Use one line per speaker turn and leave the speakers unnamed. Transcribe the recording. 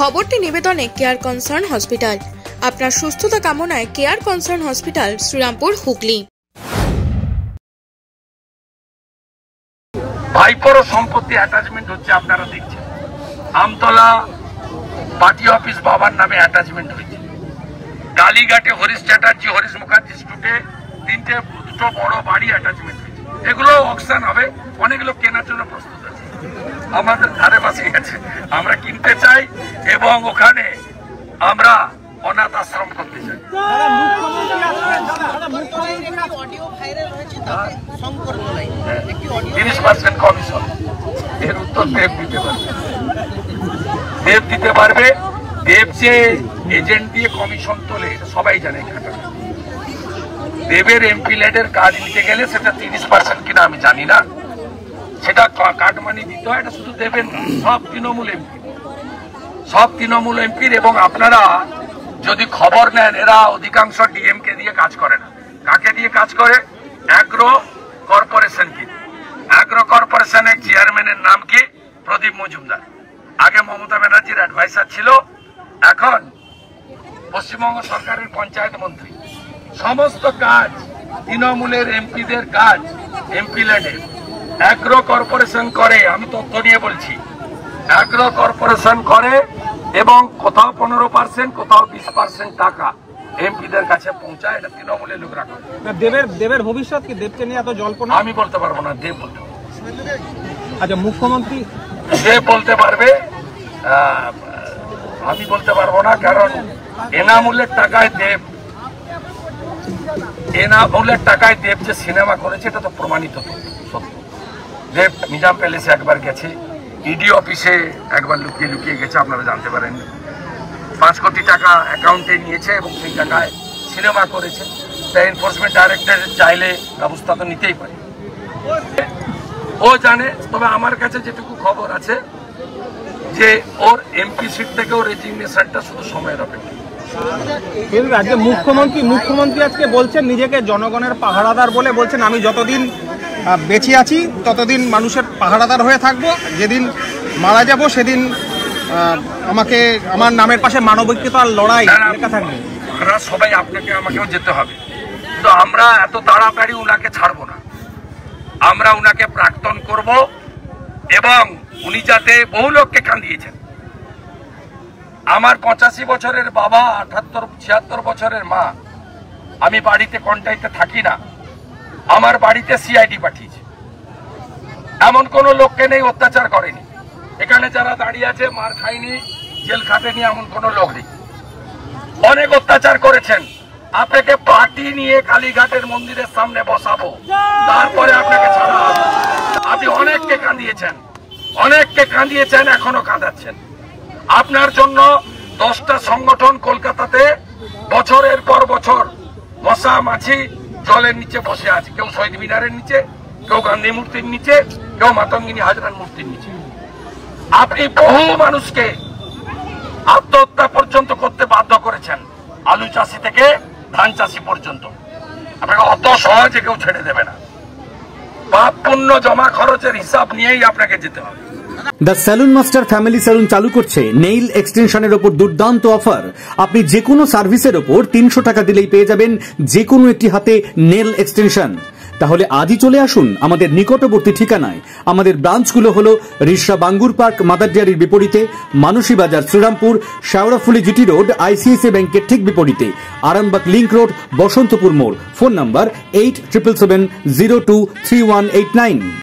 খবরটি নিবেদনে care concern hospital. আপনার সুস্থতা কামনায় care concern hospital, Serampore, Hooghly.
ভাইপোর সম্পত্তি অ্যাটাচমেন্ট হচ্ছে, আপনারা দেখছেন। আমতলা পার্টি অফিস বাবার নামে অ্যাটাচমেন্ট হয়েছে। কালীঘাটে হরিশ চ্যাটার্জি, হরিশ মুখার্জি স্ট্রিটে দুটো বড় বাড়ি অ্যাটাচমেন্ট হয়েছে। এগুলো অকশন হবে, অনেক লোক কেনার জন্য প্রস্তুত আছে, আমাদের ধারে পাশে গেছে। আমরা কিনতে চাই এবং ওখানে আমরা অনাথ আশ্রম করতে চাই। কমিশন এর উত্তর দেব দিতে পারবে। দেব দিতে পারবে। দেব যে এজেন্ট দিয়ে কমিশন তোলে সবাই জানে। দেবের এমপি ল্যাডের কাজ নিতে গেলে সেটা 30% কিনা আমি জানি না, সেটা কাটমানি দিতে হয়। এটা শুধু দেবেন না, সব তৃণমূল এমপির। এবং আপনারা যদি খবর নেন, এরা অধিকাংশ ডিএমকে দিয়ে কাজ করে না। কাকে দিয়ে কাজ করে? Agro corporation. কি অ্যাগ্রো কর্পোরেশনের চেয়ারম্যানের নাম কি? প্রদীপ মজুমদার। আগে মমতা ব্যানার্জির অ্যাডভাইসার ছিল, এখন পশ্চিমবঙ্গ সরকারের পঞ্চায়েত মন্ত্রী। সমস্ত কাজ তৃণমূলের এমপিদের কাজ এমপি ল্যাডে অ্যাগ্রো কর্পোরেশন করে। আমি তথ্য নিয়ে বলছি, অ্যাগ্রো কর্পোরেশন করে এবং কোথাও 15%, কোথাও 20% টাকা এমপিদের কাছে পৌঁছায়। এটা তৃণমূলের লোকরা করে।
দেবের ভবিষ্যৎ কি? দেবকে নিয়ে এত জল্পনা?
আমি বলতে পারবো না, দেব বলতে পারবো।
আচ্ছা, মুখ্যমন্ত্রী
দেব বলতে পারবে, আমি বলতে পারবো না। কারণ এনামূলের টাকায় দেব যে সিনেমা করেছে এটা তো প্রমাণিত সত্য। দেব নিজাম প্যালেসে একবার গেছে, ইডি অফিসে একবার লুকিয়ে গেছে, আপনারা জানতে পারেন। 5 কোটি টাকা অ্যাকাউন্টে নিয়েছে এবং সেই টাকায় সিনেমা করেছে। তাই এনফোর্সমেন্ট ডাইরেক্টর চাইলে ব্যবস্থা তো নিতেই পারে, ও জানে। তবে আমার কাছে যেটুকু খবর আছে যে ওর এমপি সিট থেকেও রেজিগনেশনটা শুধু সময়ের অপেক্ষা।
রাজ্যে মুখ্যমন্ত্রী আজকে বলছেন নিজেকে জনগণের পাহারাদার বলে, বলছেন আমি যতদিন বেঁচে আছি ততদিন মানুষের পাহারাদার হয়ে থাকবো, যেদিন মারা যাব সেদিন আমার নামের পাশে মানবিকতার লড়াই লেখা থাকবে।
সবাই আপনাকে আমাকেও যেতে হবে, কিন্তু আমরা এত তাড়াতাড়ি উনাকে ছাড়বো না। আমরা উনাকে প্রাক্তন করব এবং উনি যাতে বহু লোককে কাঁদিয়েছেন। আমার 85 বছরের বাবা, 76 বছরের মা। আমি বাড়িতে কন্টাক্টে থাকি না, আমার বাড়িতে সিআইডি পাঠিয়েছে। এমন কোন লোককে নেই অত্যাচার করেনি। এখানে যারা দাঁড়িয়ে আছে মার খায়নি, জেল খাটেনি, এমন কোন লোক নেই। অনেক অত্যাচার করেছেন। আপনাকে পার্টি নিয়ে কালীঘাটের মন্দিরের সামনে বসাবো, তারপরে আপনাকে ছাড়া হবে। আপনি অনেককে কাঁদিয়েছেন, এখনো কাঁদাচ্ছেন। আপনার জন্য 10টা সংগঠন কলকাতাতে বছরের পর বছর মশা মাছি জলের নিচে বসে আছে। কেউ শহীদ মিনারের নিচে, কেউ গান্ধী মূর্তির নিচে, কেউ মাতঙ্গিনী হাজরার মূর্তির নিচে। আপনি বহু মানুষকে আত্মহত্যা পর্যন্ত করতে বাধ্য করেছেন, আলু চাষি থেকে ধান চাষি পর্যন্ত। আপনাকে অত সহজে কেউ ছেড়ে দেবে না। পাপ পুণ্য জমা খরচের হিসাব নিয়েই আপনাকে যেতে হবে।
The salon master family salon চালু করছে নেইল এক্সটেনশনের ওপর দুর্দান্ত অফার। আপনি যে কোনো সার্ভিসের ওপর 300 টাকা দিলেই পেয়ে যাবেন যে কোনো একটি হাতে নেল এক্সটেনশন। তাহলে আজই চলে আসুন আমাদের নিকটবর্তী ঠিকানায়। আমাদের ব্রাঞ্চগুলো হলো রিষড়া বাঙ্গুর পার্ক মাদার ডেয়ারির বিপরীতে, Manasi Bazar Serampore, Sheoraphuli GT road ICICI ব্যাংকের ঠিক বিপরীতে, আরামবাগ লিংক রোড বসন্তপুর মোড়। Phone number 8777023189।